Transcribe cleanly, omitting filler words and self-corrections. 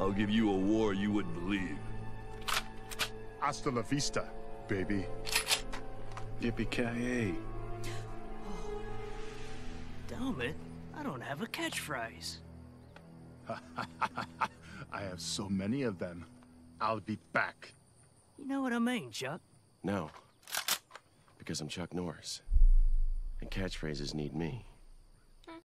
I'll give you a war you wouldn't believe. Hasta la vista, baby. Yippee-ki-yay. Damn it, I don't have a catchphrase. I have so many of them. I'll be back. You know what I mean, Chuck? No. Because I'm Chuck Norris. And catchphrases need me.